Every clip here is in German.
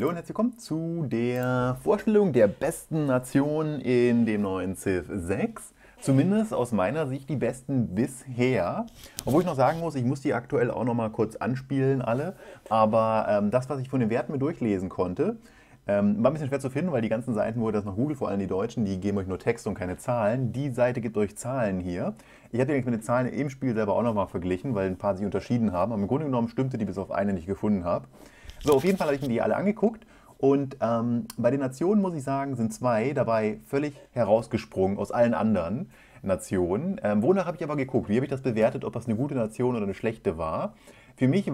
Hallo und herzlich willkommen zu der Vorstellung der besten Nationen in dem neuen Civ 6. Zumindest aus meiner Sicht die besten bisher. Obwohl ich noch sagen muss, ich muss die aktuell auch noch mal kurz anspielen, alle. Aber das, was ich von den Werten mir durchlesen konnte, war ein bisschen schwer zu finden, weil die ganzen Seiten, wo ihr das nach Google, vor allem die Deutschen, die geben euch nur Text und keine Zahlen. Die Seite gibt euch Zahlen hier. Ich habe die mit den Zahlen im Spiel selber auch noch mal verglichen, weil ein paar sich unterschieden haben. Aber im Grunde genommen stimmte die bis auf eine, die ich gefunden habe. So, auf jeden Fall habe ich mir die alle angeguckt. Und bei den Nationen, muss ich sagen, sind zwei dabei völlig herausgesprungen aus allen anderen Nationen. Wonach habe ich aber geguckt? Wie habe ich das bewertet, ob das eine gute Nation oder eine schlechte war? Für mich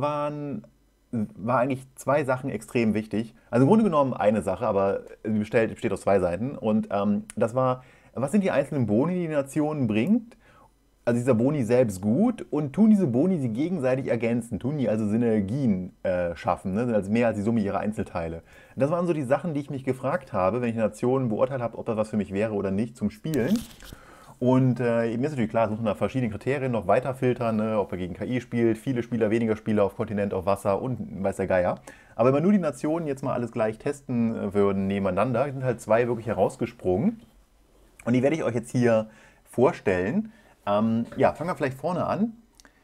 war eigentlich zwei Sachen extrem wichtig. Also im Grunde genommen eine Sache, aber sie besteht aus zwei Seiten. Und das war, was sind die einzelnen Boni, die die Nation bringt? Also dieser Boni selbst gut und tun diese Boni sie gegenseitig ergänzen, tun die also Synergien schaffen, ne? Sind also mehr als die Summe ihrer Einzelteile. Das waren so die Sachen, die ich mich gefragt habe, wenn ich Nationen beurteilt habe, ob das was für mich wäre oder nicht zum Spielen. Und mir ist natürlich klar, es muss man nach verschiedenen Kriterien noch weiter filtern, ne? Ob er gegen KI spielt, viele Spieler, weniger Spieler auf Kontinent, auf Wasser und weiß der Geier. Aber wenn wir nur die Nationen jetzt mal alles gleich testen würden nebeneinander, sind halt zwei wirklich herausgesprungen. Und die werde ich euch jetzt hier vorstellen. Ja, fangen wir vielleicht vorne an.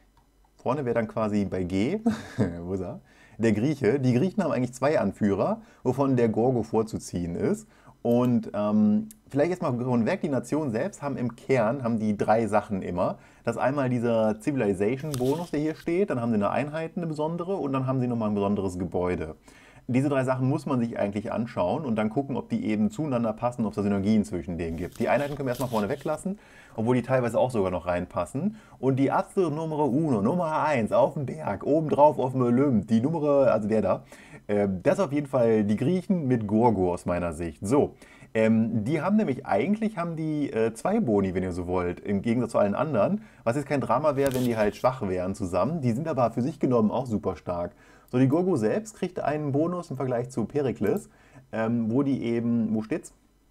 Vorne wäre dann quasi bei G, wo ist er? Der Grieche. Die Griechen haben eigentlich zwei Anführer, wovon der Gorgo vorzuziehen ist. Und vielleicht jetzt mal vorweg, die Nationen selbst haben im Kern haben die drei Sachen immer. Das ist einmal dieser Civilization-Bonus, der hier steht, dann haben sie eine Einheit, eine besondere und dann haben sie nochmal ein besonderes Gebäude. Diese drei Sachen muss man sich eigentlich anschauen und dann gucken, ob die eben zueinander passen, ob es da Synergien zwischen denen gibt. Die Einheiten können wir erstmal vorne weglassen, obwohl die teilweise auch sogar noch reinpassen. Und die Absolute Nummer Uno, Nummer 1 auf dem Berg, obendrauf auf dem Olymp, die Nummer, also der da, das ist auf jeden Fall die Griechen mit Gorgo aus meiner Sicht. So, die haben nämlich, eigentlich haben die zwei Boni, wenn ihr so wollt, im Gegensatz zu allen anderen, was jetzt kein Drama wäre, wenn die halt schwach wären zusammen. Die sind aber für sich genommen auch super stark. So, die Gorgo selbst kriegt einen Bonus im Vergleich zu Perikles, wo die eben, wo steht's?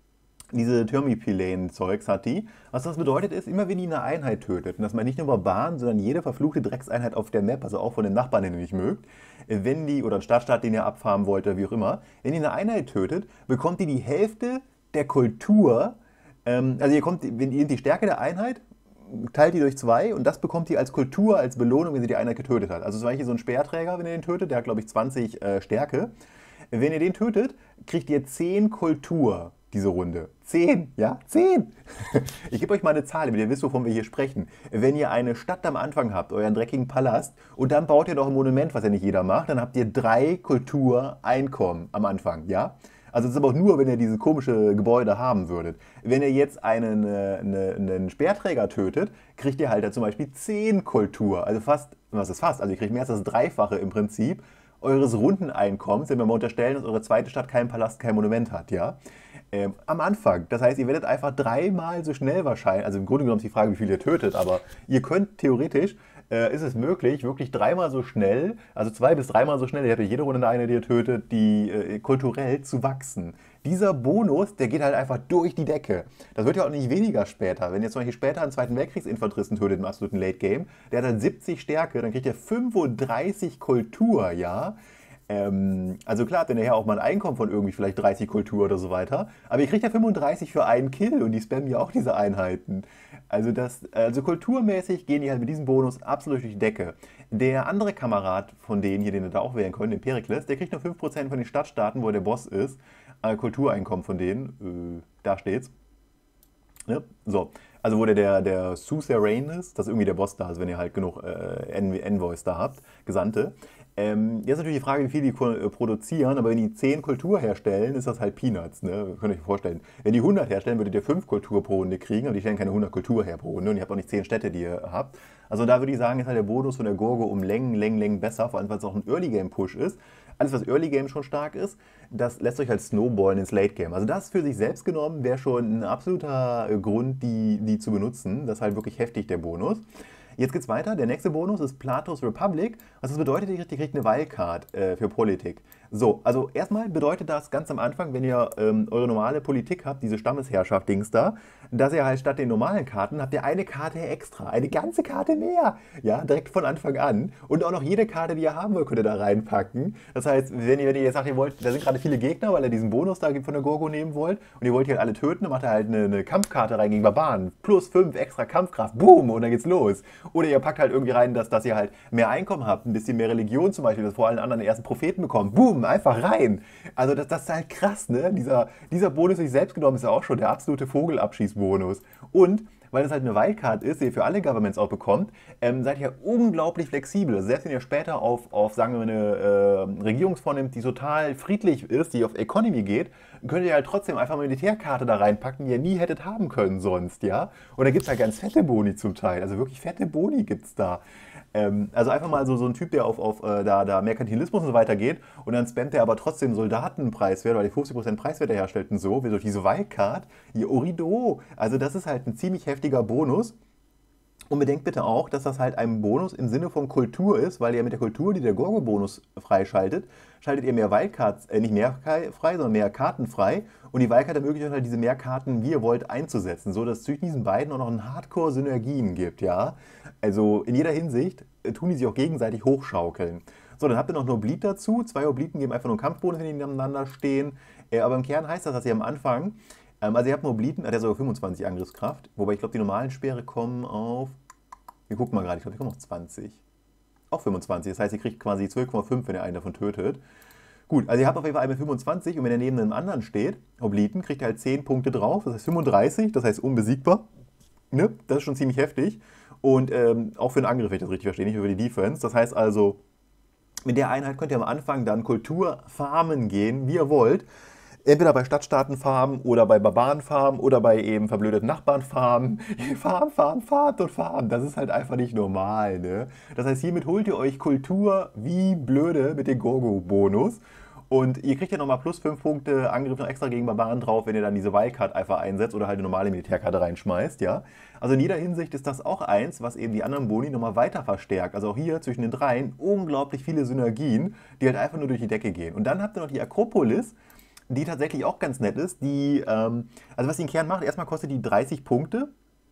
Diese Thermopylen-Zeugs hat die. Was das bedeutet ist, immer wenn die eine Einheit tötet, und das meine ich nicht nur Barbaren, sondern jede verfluchte Dreckseinheit auf der Map, also auch von den Nachbarn, den ihr nicht mögt, wenn die, oder ein Stadtstaat, den ihr abfarmen wollt, oder wie auch immer, wenn die eine Einheit tötet, bekommt die Hälfte der Kultur, also ihr kommt, wenn ihr die Stärke der Einheit, teilt die durch zwei und das bekommt ihr als Kultur, als Belohnung, wenn sie die Einheit getötet hat. Also zum Beispiel so ein Speerträger, wenn ihr den tötet, der hat glaube ich 20 Stärke. Wenn ihr den tötet, kriegt ihr 10 Kultur diese Runde. 10, ja? 10! Ich gebe euch mal eine Zahl, damit ihr wisst, wovon wir hier sprechen. Wenn ihr eine Stadt am Anfang habt, euren dreckigen Palast, und dann baut ihr noch ein Monument, was ja nicht jeder macht, dann habt ihr 3 Kultur-Einkommen am Anfang, ja? Also das ist aber auch nur, wenn ihr diese komische Gebäude haben würdet. Wenn ihr jetzt einen Speerträger tötet, kriegt ihr halt da zum Beispiel 10 Kultur. Also fast, was ist fast? Also ihr kriegt mehr als das Dreifache im Prinzip eures Rundeneinkommens, wenn wir mal unterstellen, dass eure zweite Stadt keinen Palast, kein Monument hat, ja? Am Anfang. Das heißt, ihr werdet einfach dreimal so schnell wahrscheinlich, also im Grunde genommen ist die Frage, wie viel ihr tötet, aber ihr könnt theoretisch, ist es möglich, wirklich dreimal so schnell, also 2 bis 3-mal so schnell, ihr habt jede Runde eine, die ihr tötet, die kulturell zu wachsen. Dieser Bonus, der geht halt einfach durch die Decke. Das wird ja auch nicht weniger später. Wenn ihr zum Beispiel später einen Zweiten Weltkriegsinfanteristen tötet im absoluten Late Game, der hat dann 70 Stärke, dann kriegt er 35 Kultur, ja. Also klar, habt ihr nachher auch mal ein Einkommen von irgendwie vielleicht 30 Kultur oder so weiter. Aber ihr kriegt ja 35 für einen Kill und die spammen ja auch diese Einheiten. Also kulturmäßig gehen die halt mit diesem Bonus absolut durch die Decke. Der andere Kamerad von denen hier, den ihr da auch wählen könnt, den Perikles, der kriegt nur 5% von den Stadtstaaten, wo er der Boss ist. Kultureinkommen von denen, da steht's. Ne? So, also wo der Suzerain ist, das ist irgendwie der Boss da ist, wenn ihr halt genug Envoys da habt, Gesandte. Jetzt ist natürlich die Frage, wie viel die produzieren, aber wenn die 10 Kultur herstellen, ist das halt Peanuts, ne? Könnt ihr euch vorstellen. Wenn die 100 herstellen, würdet ihr 5 Kultur pro Runde kriegen, aber die stellen keine 100 Kultur her pro Runde und ihr habt auch nicht 10 Städte, die ihr habt. Also da würde ich sagen, ist halt der Bonus von der Gorgo um Längen besser, vor allem weil es auch ein Early-Game-Push ist. Alles, was Early-Game schon stark ist, das lässt euch halt snowballen ins Late-Game. Also das für sich selbst genommen wäre schon ein absoluter Grund, die zu benutzen. Das ist halt wirklich heftig, der Bonus. Jetzt geht's weiter. Der nächste Bonus ist Platos Republic. Was das bedeutet, ihr kriegt eine Wildcard für Politik. So, also erstmal bedeutet das ganz am Anfang, wenn ihr eure normale Politik habt, diese Stammesherrschaft-Dings da, dass ihr halt statt den normalen Karten habt ihr eine Karte extra, eine ganze Karte mehr, ja, direkt von Anfang an. Und auch noch jede Karte, die ihr haben wollt, könnt ihr da reinpacken. Das heißt, wenn ihr jetzt sagt, ihr wollt, da sind gerade viele Gegner, weil ihr diesen Bonus da von der Gorgo nehmen wollt und ihr wollt die halt alle töten, dann macht ihr halt eine Kampfkarte rein gegen Barbaren. Plus 5 extra Kampfkraft, boom, und dann geht's los. Oder ihr packt halt irgendwie rein, dass ihr halt mehr Einkommen habt, ein bisschen mehr Religion zum Beispiel, dass vor allen anderen den ersten Propheten bekommt. Boom, einfach rein. Also das ist halt krass, ne? Dieser Bonus sich selbst genommen ist ja auch schon der absolute Vogelabschießbonus. Und weil das halt eine Wildcard ist, die ihr für alle Governments auch bekommt, seid ihr unglaublich flexibel. Also selbst wenn ihr später auf sagen wir, eine Regierungsform nimmt, die total friedlich ist, die auf Economy geht, könnt ihr halt trotzdem einfach eine Militärkarte da reinpacken, die ihr nie hättet haben können sonst, ja? Und da gibt es halt ganz fette Boni zum Teil. Also wirklich fette Boni gibt es da. Also einfach mal so ein Typ, der auf Merkantilismus und so weiter geht und dann spammt er aber trotzdem Soldatenpreiswert, weil die 50% Preiswert herstellt und so, wie durch diese Wildcard, ihr Orido. Also das ist halt ein ziemlich heftiger Bonus. Und bedenkt bitte auch, dass das halt ein Bonus im Sinne von Kultur ist, weil ihr mit der Kultur, die der Gorgo-Bonus freischaltet, schaltet ihr mehr Wildcards, nicht mehr frei, sondern mehr Karten frei. Und die Wildcard ermöglicht euch halt diese mehr Karten, wie ihr wollt, einzusetzen, so dass es zwischen diesen beiden auch noch einen Hardcore-Synergien gibt, ja. Also in jeder Hinsicht tun die sich auch gegenseitig hochschaukeln. So, dann habt ihr noch einen Oblit dazu. 2 Obliten geben einfach nur einen Kampfbonus, wenn die nebeneinander stehen. Aber im Kern heißt das, dass ihr am Anfang also ihr habt einen Obliten, der hat sogar 25 Angriffskraft, wobei ich glaube, die normalen Speere kommen auf, wir gucken mal gerade, ich glaube, die kommen auf 20. Auch 25, das heißt, ihr kriegt quasi 12,5, wenn ihr einen davon tötet. Gut, also ihr habt auf jeden Fall einen mit 25 und wenn er neben einem anderen steht, Obliten, kriegt ihr halt 10 Punkte drauf, das heißt 35, das heißt unbesiegbar. Ne? Das ist schon ziemlich heftig. Und auch für den Angriff, wenn ich das richtig verstehe, nicht nur für die Defense. Das heißt also, mit der Einheit könnt ihr am Anfang dann Kulturfarmen gehen, wie ihr wollt. Entweder bei Stadtstaatenfarmen oder bei Barbarenfarmen oder bei eben verblödeten Nachbarnfarmen. Farm und Farm. Das ist halt einfach nicht normal, ne? Das heißt, hiermit holt ihr euch Kultur wie blöde mit dem Gorgo-Bonus. Und ihr kriegt ja nochmal plus 5 Punkte Angriff noch extra gegen Barbaren drauf, wenn ihr dann diese Wildcard einfach einsetzt oder halt eine normale Militärkarte reinschmeißt, ja. Also in jeder Hinsicht ist das auch eins, was eben die anderen Boni nochmal weiter verstärkt. Also auch hier zwischen den dreien unglaublich viele Synergien, die halt einfach nur durch die Decke gehen. Und dann habt ihr noch die Akropolis, die tatsächlich auch ganz nett ist. Also was die im Kern macht, erstmal kostet die 30 Punkte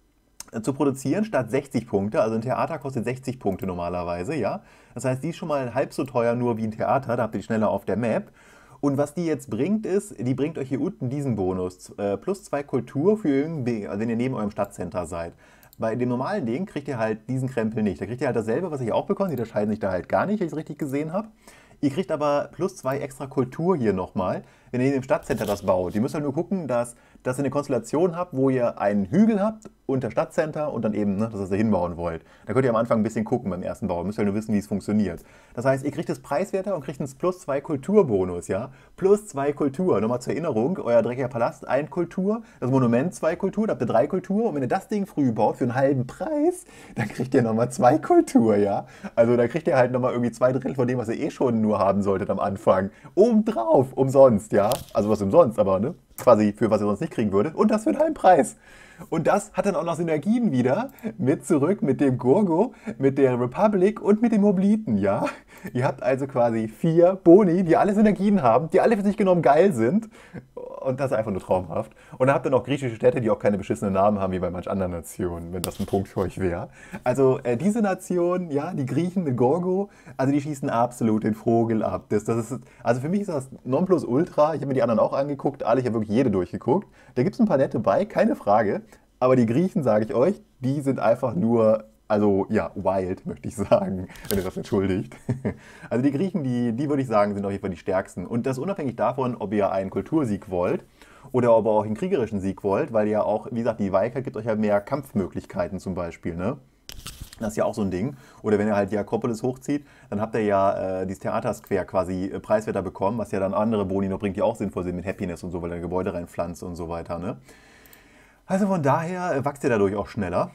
zu produzieren statt 60 Punkte. Also ein Theater kostet 60 Punkte normalerweise, ja. Das heißt, die ist schon mal halb so teuer nur wie ein Theater, da habt ihr die schneller auf der Map. Und was die jetzt bringt, ist, die bringt euch hier unten diesen Bonus. Plus 2 Kultur für irgendwie, also wenn ihr neben eurem Stadtcenter seid. Bei dem normalen Ding kriegt ihr halt diesen Krempel nicht. Da kriegt ihr halt dasselbe, was ich auch bekomme. Die unterscheiden sich da halt gar nicht, wenn ich es richtig gesehen habe. Ihr kriegt aber plus 2 extra Kultur hier nochmal, wenn ihr in dem Stadtcenter das baut. Ihr müsst halt nur gucken, dass ihr eine Konstellation habt, wo ihr einen Hügel habt unter Stadtcenter und dann eben, ne, dass ihr da hinbauen wollt. Da könnt ihr am Anfang ein bisschen gucken beim ersten Bau. Ihr müsst halt nur wissen, wie es funktioniert. Das heißt, ihr kriegt es preiswerter und kriegt einen plus 2 Kulturbonus, ja? Plus 2 Kultur. Nochmal zur Erinnerung, euer dreckiger Palast 1 Kultur, das Monument 2 Kultur, da habt ihr 3 Kultur. Und wenn ihr das Ding früh baut für einen halben Preis, dann kriegt ihr nochmal 2 Kultur, ja? Also da kriegt ihr halt nochmal irgendwie 2/3 von dem, was ihr eh schon nur haben solltet am Anfang. Obendrauf, umsonst, ja? Also was umsonst, aber ne? Quasi für was ihr sonst nicht kriegen würdet. Und das für einen halben Preis. Und das hat dann auch noch Synergien wieder mit zurück mit dem Gorgo, mit der Republic und mit dem Hopliten, ja? Ihr habt also quasi 4 Boni, die alle Synergien haben, die alle für sich genommen geil sind. Und das ist einfach nur traumhaft. Und dann habt ihr noch griechische Städte, die auch keine beschissenen Namen haben, wie bei manch anderen Nationen, wenn das ein Punkt für euch wäre. Also diese Nation, ja, die Griechen mit Gorgo, also die schießen absolut den Vogel ab. Also für mich ist das Nonplusultra. Ich habe mir die anderen auch angeguckt, alle, ich habe wirklich jede durchgeguckt. Da gibt es ein paar nette bei, keine Frage. Aber die Griechen, sage ich euch, die sind einfach nur, also ja, wild, möchte ich sagen, wenn ihr das entschuldigt. Also die Griechen, die würde ich sagen, sind auf jeden Fall die stärksten. Und das unabhängig davon, ob ihr einen Kultursieg wollt oder ob ihr auch einen kriegerischen Sieg wollt, weil ihr auch, wie gesagt, die Wildcard gibt euch ja mehr Kampfmöglichkeiten zum Beispiel, ne? Das ist ja auch so ein Ding. Oder wenn ihr halt die Akropolis hochzieht, dann habt ihr ja dieses Theater Square quasi preiswerter bekommen, was ja dann andere Boni noch bringt, die auch sinnvoll sind mit Happiness und so, weil ihr Gebäude reinpflanzt und so weiter, ne? Also von daher wächst ihr dadurch auch schneller.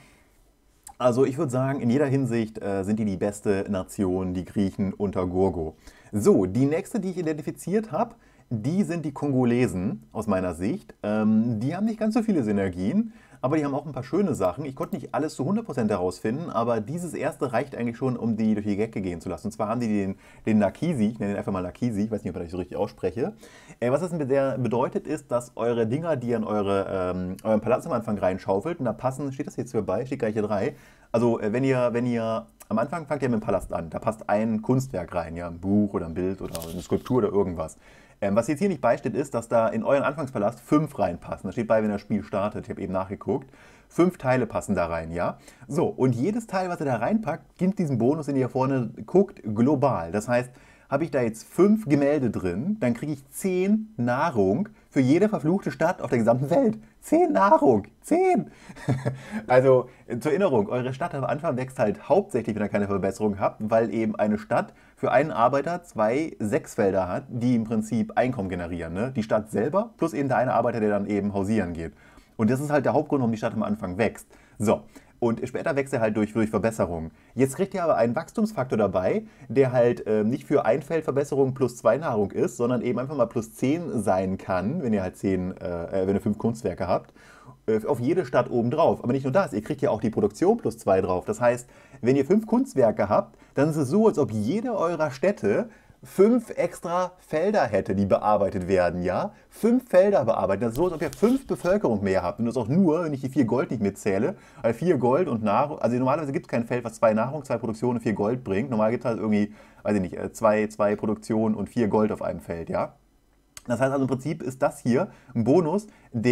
Also ich würde sagen, in jeder Hinsicht sind die beste Nation, die Griechen unter Gorgo. So, die nächste, die ich identifiziert habe, die sind die Kongolesen aus meiner Sicht. Die haben nicht ganz so viele Synergien, aber die haben auch ein paar schöne Sachen. Ich konnte nicht alles zu 100% herausfinden, aber dieses erste reicht eigentlich schon, um die durch die Gecke gehen zu lassen. Und zwar haben die den Nakisi, ich nenne den einfach mal Nakisi, ich weiß nicht, ob ich das so richtig ausspreche. Was das bedeutet, ist, dass eure Dinger, die ihr in euren Palast am Anfang reinschaufelt, und da passen, steht das jetzt hier bei, steht gleich hier 3. Also wenn ihr am Anfang fangt ihr mit dem Palast an, da passt ein Kunstwerk rein, ja, ein Buch oder ein Bild oder eine Skulptur oder irgendwas. Was jetzt hier nicht beisteht, ist, dass da in euren Anfangspalast 5 reinpassen. Das steht bei, wenn das Spiel startet. Ich habe eben nachgeguckt. 5 Teile passen da rein, ja? So, und jedes Teil, was ihr da reinpackt, gibt diesen Bonus, den ihr hier vorne guckt, global. Das heißt, habe ich da jetzt 5 Gemälde drin, dann kriege ich 10 Nahrung für jede verfluchte Stadt auf der gesamten Welt. 10 Nahrung, 10! Also zur Erinnerung, eure Stadt am Anfang wächst halt hauptsächlich, wenn ihr keine Verbesserung habt, weil eben eine Stadt für einen Arbeiter 2 Sechsfelder hat, die im Prinzip Einkommen generieren. Ne? Die Stadt selber plus eben der eine Arbeiter, der dann eben hausieren geht. Und das ist halt der Hauptgrund, warum die Stadt am Anfang wächst. So, und später wächst er halt durch Verbesserungen. Jetzt kriegt ihr aber einen Wachstumsfaktor dabei, der halt nicht für ein Feld Verbesserung plus 2 Nahrung ist, sondern eben einfach mal plus 10 sein kann, wenn ihr halt wenn ihr 5 Kunstwerke habt, auf jede Stadt oben drauf. Aber nicht nur das, ihr kriegt ja auch die Produktion plus 2 drauf. Das heißt, wenn ihr 5 Kunstwerke habt, dann ist es so, als ob jede eurer Städte 5 extra Felder hätte, die bearbeitet werden, ja? 5 Felder bearbeitet. Das ist so, als ob ihr 5 Bevölkerung mehr habt. Und das auch nur, wenn ich die 4 Gold nicht mitzähle, weil 4 Gold und Nahrung, also normalerweise gibt es kein Feld, was 2 Nahrung, 2 Produktion und 4 Gold bringt. Normal gibt es halt irgendwie, weiß ich nicht, 2 Produktion und 4 Gold auf einem Feld, ja? Das heißt also im Prinzip ist das hier ein Bonus,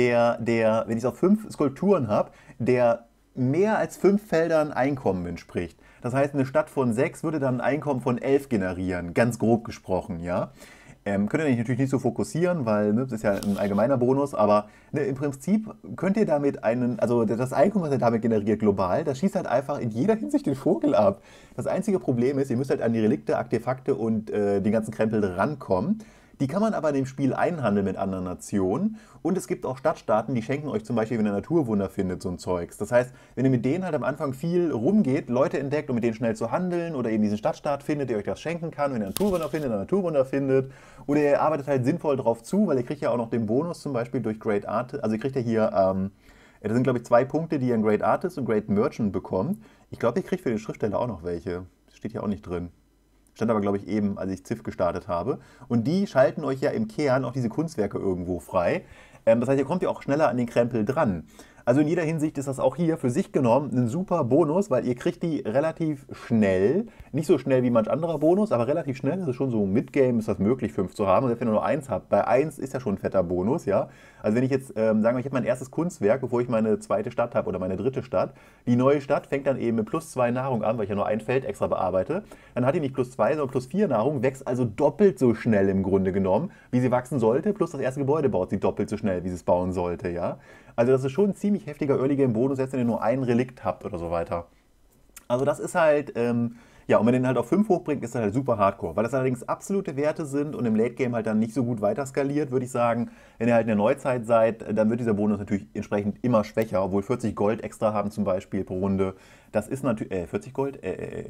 wenn ich es auf 5 Skulpturen habe, der mehr als 5 Feldern Einkommen entspricht. Das heißt, eine Stadt von 6 würde dann ein Einkommen von 11 generieren, ganz grob gesprochen, ja. Könnt ihr natürlich nicht so fokussieren, weil das ist ja ein allgemeiner Bonus, aber im Prinzip könnt ihr damit also das Einkommen, was ihr damit generiert global, das schießt halt einfach in jeder Hinsicht den Vogel ab. Das einzige Problem ist, ihr müsst halt an die Relikte, Artefakte und den ganzen Krempel rankommen. Die kann man aber in dem Spiel einhandeln mit anderen Nationen. Und es gibt auch Stadtstaaten, die schenken euch zum Beispiel, wenn ihr Naturwunder findet, so ein Zeugs. Das heißt, wenn ihr mit denen halt am Anfang viel rumgeht, Leute entdeckt, um mit denen schnell zu handeln oder eben diesen Stadtstaat findet, der euch das schenken kann, wenn ihr Naturwunder findet. Oder ihr arbeitet halt sinnvoll drauf zu, weil ihr kriegt ja auch noch den Bonus zum Beispiel durch Great Art. Also ihr kriegt ja hier, das sind glaube ich 2 Punkte, die ihr in Great Artist und Great Merchant bekommt. Ich glaube, ihr kriegt für den Schriftsteller auch noch welche. Das steht hier auch nicht drin. Stand aber, glaube ich, eben, als ich Civ gestartet habe. Und die schalten euch ja im Kern auch diese Kunstwerke irgendwo frei. Das heißt, ihr kommt ja auch schneller an den Krempel dran. Also in jeder Hinsicht ist das auch hier für sich genommen ein super Bonus, weil ihr kriegt die relativ schnell. Nicht so schnell wie manch anderer Bonus, aber relativ schnell. Das ist schon so im Midgame ist das möglich, 5 zu haben. Und selbst wenn ihr nur 1 habt, bei 1 ist ja schon ein fetter Bonus, ja. Also wenn ich jetzt, sagen wir, ich habe mein erstes Kunstwerk, bevor ich meine zweite Stadt habe oder meine dritte Stadt. Die neue Stadt fängt dann eben mit plus 2 Nahrung an, weil ich ja nur ein Feld extra bearbeite. Dann hat die nicht plus 2, sondern plus 4 Nahrung, wächst also doppelt so schnell im Grunde genommen, wie sie wachsen sollte. Plus das erste Gebäude baut sie doppelt so schnell, wie sie es bauen sollte, ja. Also das ist schon ein ziemlich heftiger Early Game Bonus, selbst wenn ihr nur ein Relikt habt oder so weiter. Also das ist halt, ja, und wenn ihr den halt auf 5 hochbringt, ist das halt super hardcore. Weil das allerdings absolute Werte sind und im Late Game halt dann nicht so gut weiter skaliert, würde ich sagen. Wenn ihr halt in der Neuzeit seid, dann wird dieser Bonus natürlich entsprechend immer schwächer, obwohl 40 Gold extra haben zum Beispiel pro Runde. Das ist natürlich, 40 Gold?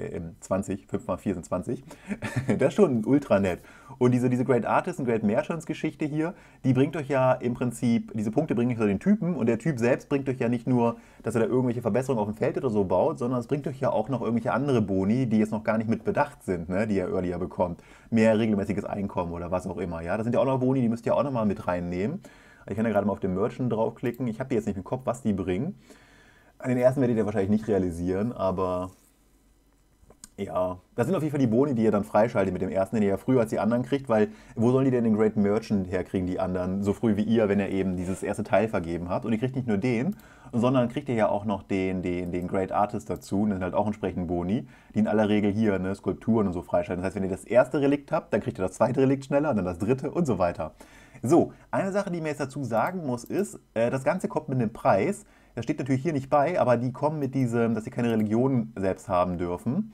20, 5 mal 4 sind 20. Das ist schon ultra nett. Und diese Great Artists und Great Merchants Geschichte hier, die bringt euch ja im Prinzip, diese Punkte bringen euch so den Typen und der Typ selbst bringt euch ja nicht nur, dass er da irgendwelche Verbesserungen auf dem Feld oder so baut, sondern es bringt euch ja auch noch irgendwelche andere Boni, die jetzt noch gar nicht mit bedacht sind, ne, die ihr earlier bekommt. Mehr regelmäßiges Einkommen oder was auch immer, ja. Das sind ja auch noch Boni, die müsst ihr auch noch mal mit reinnehmen. Ich kann ja gerade mal auf den Merchant draufklicken. Ich habe die jetzt nicht im Kopf, was die bringen. An den ersten werdet ihr wahrscheinlich nicht realisieren, aber ja, das sind auf jeden Fall die Boni, die ihr dann freischaltet mit dem ersten, den ihr ja früher als die anderen kriegt, weil wo sollen die denn den Great Merchant herkriegen, die anderen, so früh wie ihr, wenn ihr eben dieses erste Teil vergeben habt? Und ihr kriegt nicht nur den, sondern kriegt ihr ja auch noch den Great Artist dazu, und dann halt auch entsprechend Boni, die in aller Regel hier ne, Skulpturen und so freischalten. Das heißt, wenn ihr das erste Relikt habt, dann kriegt ihr das zweite Relikt schneller, dann das dritte und so weiter. So, eine Sache, die mir jetzt dazu sagen muss, ist, das Ganze kommt mit einem Preis. Das steht natürlich hier nicht bei, aber die kommen mit diesem, dass sie keine Religion selbst haben dürfen.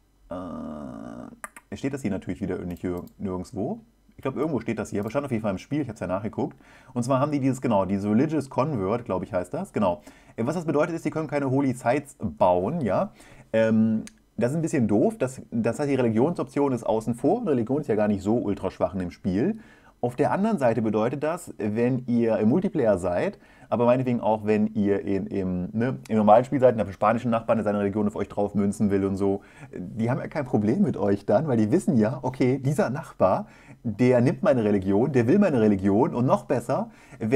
Steht das hier natürlich wieder nicht nirgendwo. Ich glaube, irgendwo steht das hier, aber stand auf jeden Fall im Spiel, ich habe es ja nachgeguckt. Und zwar haben die dieses, genau, diese Religious Convert, glaube ich, heißt das. Genau. Was das bedeutet, ist, die können keine Holy Sites bauen, ja. Das ist ein bisschen doof. Das heißt, die Religionsoption ist außen vor. Religion ist ja gar nicht so ultra schwach in dem Spiel. Auf der anderen Seite bedeutet das, wenn ihr im Multiplayer seid, aber meinetwegen auch, wenn ihr im normalen Spiel seid und der spanischen Nachbarn in seiner Region auf euch drauf münzen will und so, die haben ja kein Problem mit euch dann, weil die wissen ja, okay, dieser Nachbar, der nimmt meine Religion, der will meine Religion und noch besser,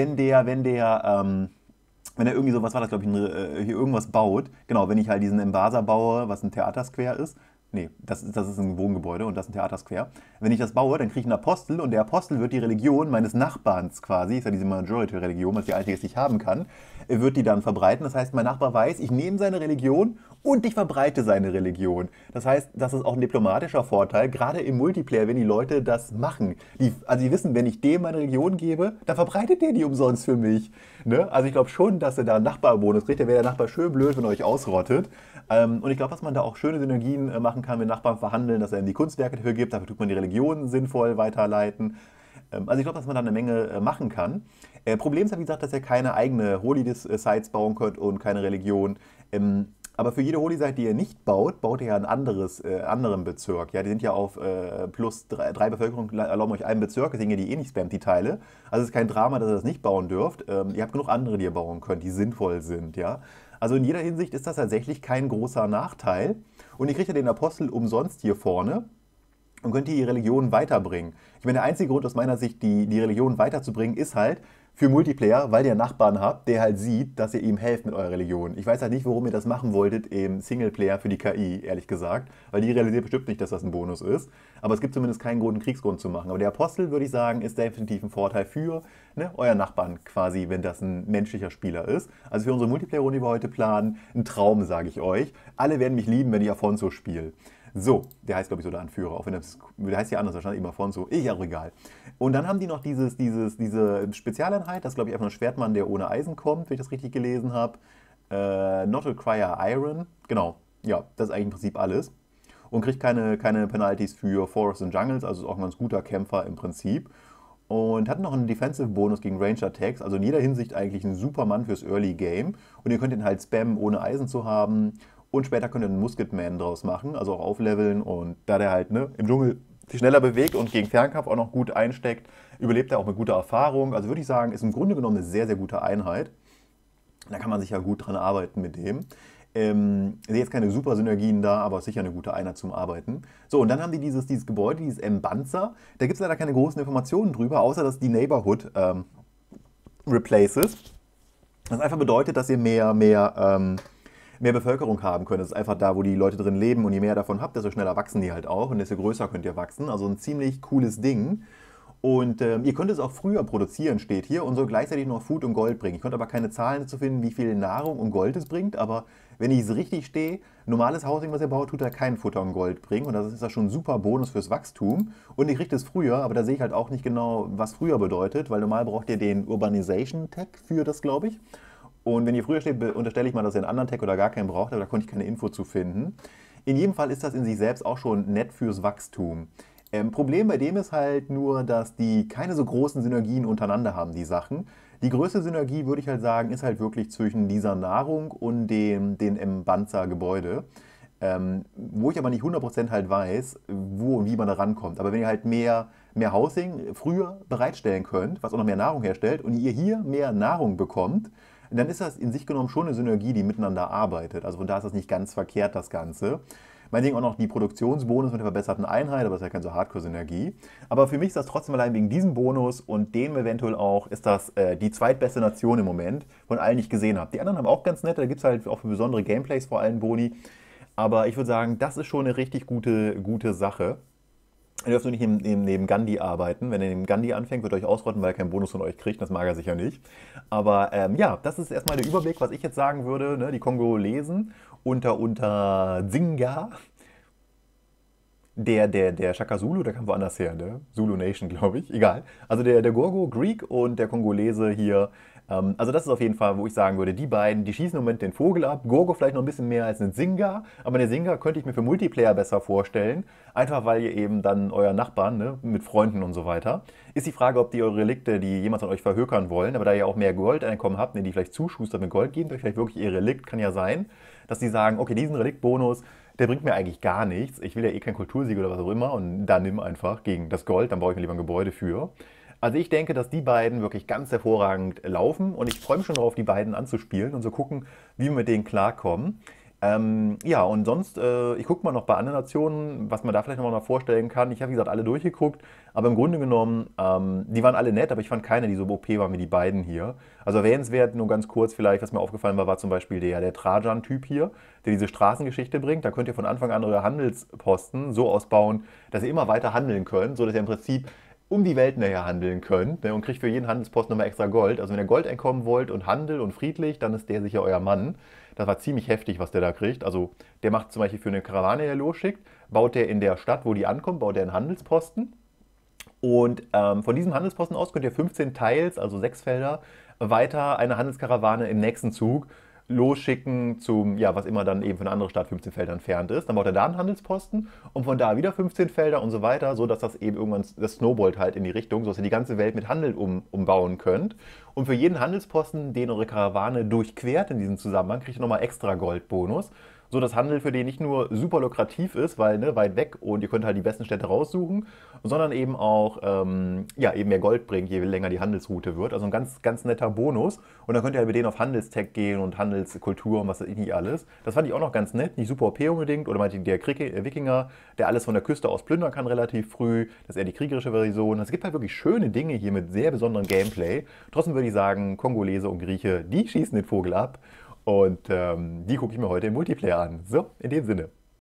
wenn er irgendwie so, was war das, glaube ich, hier irgendwas baut, genau, wenn ich halt diesen Embasa baue, was ein Theatersquare ist, nee, das ist ein Wohngebäude und das ist ein Theatersquare. Wenn ich das baue, dann kriege ich einen Apostel und der Apostel wird die Religion meines Nachbarns quasi, ist ja diese Majority-Religion, was die einzige ist, die ich haben kann, wird die dann verbreiten. Das heißt, mein Nachbar weiß, ich nehme seine Religion und ich verbreite seine Religion. Das heißt, das ist auch ein diplomatischer Vorteil, gerade im Multiplayer, wenn die Leute das machen. Also die wissen, wenn ich dem meine Religion gebe, dann verbreitet der die umsonst für mich. Ne? Also ich glaube schon, dass er da einen Nachbarbonus kriegt. Der wäre der Nachbar schön blöd, wenn er euch ausrottet. Und ich glaube, dass man da auch schöne Synergien machen kann, mit Nachbarn verhandeln, dass er ihm die Kunstwerke dafür gibt. Dafür tut man die Religion sinnvoll weiterleiten. Also ich glaube, dass man da eine Menge machen kann. Problem ist ja, wie gesagt, dass ihr keine eigene Holy-Sites bauen könnt und keine Religion. Aber für jede Holy-Site, die ihr nicht baut, baut ihr ja ein anderen Bezirk. Ja, die sind ja auf plus drei Bevölkerung, erlauben euch einen Bezirk, deswegen ihr die eh nicht spammt, die Teile. Also es ist kein Drama, dass ihr das nicht bauen dürft. Ihr habt genug andere, die ihr bauen könnt, die sinnvoll sind. Ja? Also in jeder Hinsicht ist das tatsächlich kein großer Nachteil. Und ihr kriegt ja den Apostel umsonst hier vorne und könnt die Religion weiterbringen. Ich meine, der einzige Grund aus meiner Sicht, die Religion weiterzubringen, ist halt für Multiplayer, weil ihr einen Nachbarn habt, der halt sieht, dass ihr ihm helft mit eurer Religion. Ich weiß halt nicht, warum ihr das machen wolltet im Singleplayer für die KI, ehrlich gesagt, weil die realisiert bestimmt nicht, dass das ein Bonus ist. Aber es gibt zumindest keinen Grund, einen Kriegsgrund zu machen. Aber der Apostel, würde ich sagen, ist definitiv ein Vorteil für euren Nachbarn quasi, wenn das ein menschlicher Spieler ist. Also für unsere Multiplayer-Runde, die wir heute planen, ein Traum, sage ich euch. Alle werden mich lieben, wenn ich Afonso spiele. So, der heißt, glaube ich, so der Anführer, auch wenn der heißt ja anders, wahrscheinlich immer Afonso, auch egal. Und dann haben die noch diese Spezialeinheit, das ist, glaube ich, einfach ein Schwertmann, der ohne Eisen kommt, wenn ich das richtig gelesen habe. Not require Iron, genau, ja, das ist eigentlich im Prinzip alles. Und kriegt keine Penalties für Forests und Jungles, also ist auch ein ganz guter Kämpfer im Prinzip. Und hat noch einen Defensive-Bonus gegen Range-Attacks, also in jeder Hinsicht eigentlich ein super Mann fürs Early Game. Und ihr könnt ihn halt spammen, ohne Eisen zu haben. Und später könnt ihr einen Musketman draus machen, also auch aufleveln. Und da der halt im Dschungel sich schneller bewegt und gegen Fernkampf auch noch gut einsteckt, überlebt er auch mit guter Erfahrung. Also würde ich sagen, ist im Grunde genommen eine sehr, sehr gute Einheit. Da kann man sich ja gut dran arbeiten mit dem. Ich sehe jetzt keine super Synergien da, aber sicher eine gute Einheit zum Arbeiten. So, und dann haben die dieses Gebäude, dieses Mbanza. Da gibt es leider keine großen Informationen drüber, außer dass die Neighborhood replaces. Das einfach bedeutet, dass ihr mehr Bevölkerung haben könnt. Das ist einfach da, wo die Leute drin leben und je mehr davon habt, desto schneller wachsen die halt auch und desto größer könnt ihr wachsen. Also ein ziemlich cooles Ding. Und ihr könnt es auch früher produzieren, steht hier, und so gleichzeitig noch Food und Gold bringen. Ich konnte aber keine Zahlen dazu finden, wie viel Nahrung und Gold es bringt, aber wenn ich es richtig stehe, normales Housing, was ihr baut, tut er kein Futter und Gold bringen und das ist ja schon ein super Bonus fürs Wachstum. Und ihr kriegt es früher, aber da sehe ich halt auch nicht genau, was früher bedeutet, weil normal braucht ihr den Urbanization-Tag für das, glaube ich. Und wenn ihr früher steht, unterstelle ich mal, dass ihr einen anderen Tag oder gar keinen braucht, aber da konnte ich keine Info zu finden. In jedem Fall ist das in sich selbst auch schon nett fürs Wachstum. Problem bei dem ist halt nur, dass die keine so großen Synergien untereinander haben, die Sachen. Die größte Synergie, würde ich halt sagen, ist halt wirklich zwischen dieser Nahrung und dem Mbanza-Gebäude. Wo ich aber nicht 100% halt weiß, wo und wie man da rankommt. Aber wenn ihr halt mehr Housing früher bereitstellen könnt, was auch noch mehr Nahrung herstellt, und ihr hier mehr Nahrung bekommt, dann ist das in sich genommen schon eine Synergie, die miteinander arbeitet. Also von da ist das nicht ganz verkehrt, das Ganze. Meinetwegen auch noch die Produktionsbonus mit der verbesserten Einheit, aber das ist ja keine so Hardcore-Synergie. Aber für mich ist das trotzdem allein wegen diesem Bonus und dem eventuell auch, ist das die zweitbeste Nation im Moment, von allen, die ich gesehen habe. Die anderen haben auch ganz nette, da gibt es halt auch für besondere Gameplays vor allem Boni. Aber ich würde sagen, das ist schon eine richtig gute Sache. Ihr dürft nur nicht neben Gandhi arbeiten. Wenn ihr neben Gandhi anfängt, wird er euch ausrotten, weil er keinen Bonus von euch kriegt. Das mag er sicher nicht. Aber ja, das ist erstmal der Überblick, was ich jetzt sagen würde. Ne? Die Kongolesen unter Zinga. Der Shaka Zulu, der kam woanders her, ne? Zulu Nation, glaube ich. Egal. Also der Gorgo, Greek und der Kongolese hier. Also das ist auf jeden Fall, wo ich sagen würde, die beiden, die schießen im Moment den Vogel ab. Gorgo vielleicht noch ein bisschen mehr als ein Singa, aber eine Singa könnte ich mir für Multiplayer besser vorstellen. Einfach weil ihr eben dann euren Nachbarn, ne, mit Freunden und so weiter. Ist die Frage, ob die eure Relikte, die jemals an euch verhökern wollen, aber da ihr auch mehr Goldeinkommen habt, die vielleicht zuschustert mit Gold geben, vielleicht wirklich ihr Relikt, kann ja sein, dass die sagen, okay, diesen Reliktbonus, der bringt mir eigentlich gar nichts. Ich will ja eh kein Kultursieg oder was auch immer und dann nimm einfach gegen das Gold, dann baue ich mir lieber ein Gebäude für. Also ich denke, dass die beiden wirklich ganz hervorragend laufen und ich freue mich schon darauf, die beiden anzuspielen und so gucken, wie wir mit denen klarkommen. Ja, und sonst, ich gucke mal noch bei anderen Nationen, was man da vielleicht noch mal vorstellen kann. Ich habe, wie gesagt, alle durchgeguckt, aber im Grunde genommen, die waren alle nett, aber ich fand keine, die so OP waren wie die beiden hier. Also erwähnenswert, nur ganz kurz vielleicht, was mir aufgefallen war, war zum Beispiel der Trajan-Typ hier, der diese Straßengeschichte bringt. Da könnt ihr von Anfang an eure Handelsposten so ausbauen, dass ihr immer weiter handeln könnt, sodass ihr im Prinzip um die Welt nachher handeln könnt, ne, und kriegt für jeden Handelsposten nochmal extra Gold. Also wenn ihr Gold einkommen wollt und Handel und friedlich, dann ist der sicher euer Mann. Das war ziemlich heftig, was der da kriegt. Also der macht zum Beispiel für eine Karawane, die er losschickt, baut der in der Stadt, wo die ankommt, baut der einen Handelsposten. Und von diesem Handelsposten aus könnt ihr 15 Teils, also 6 Felder, weiter eine Handelskarawane im nächsten Zug losschicken zum, ja, was immer dann eben für eine andere Stadt 15 Felder entfernt ist. Dann baut er da einen Handelsposten und von da wieder 15 Felder und so weiter, so dass das eben irgendwann, das snowballt halt in die Richtung, sodass ihr die ganze Welt mit Handel umbauen könnt. Und für jeden Handelsposten, den eure Karawane durchquert in diesem Zusammenhang, kriegt ihr nochmal extra Goldbonus. So dass Handel für den nicht nur super lukrativ ist, weil ne, weit weg und ihr könnt halt die besten Städte raussuchen, sondern eben auch ja, eben mehr Gold bringt, je länger die Handelsroute wird. Also ein ganz, ganz netter Bonus. Und dann könnt ihr halt mit denen auf Handelstech gehen und Handelskultur und was weiß ich nicht alles. Das fand ich auch noch ganz nett, nicht super OP unbedingt. Oder meinte der Wikinger, der alles von der Küste aus plündern kann relativ früh. Das ist eher die kriegerische Version. Es gibt halt wirklich schöne Dinge hier mit sehr besonderem Gameplay. Trotzdem würde ich sagen, Kongolese und Grieche, die schießen den Vogel ab. Und die gucke ich mir heute im Multiplayer an. So, in dem Sinne.